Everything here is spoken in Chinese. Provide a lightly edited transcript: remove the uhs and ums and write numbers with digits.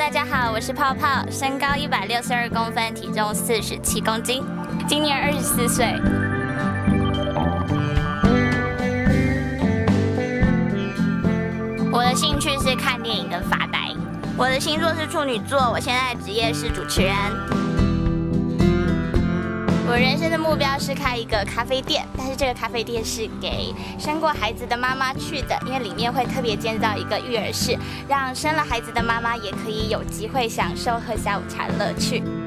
大家好，我是泡泡，身高162公分，体重47公斤，今年24岁。我的兴趣是看电影跟发呆。我的星座是处女座，我现在的职业是主持人。我人生的目标是开一个咖啡店，但是这个咖啡店是给生过孩子的妈妈去的，因为里面会特别建造一个育儿室，让生了孩子的妈妈也可以有机会享受喝下午茶的乐趣。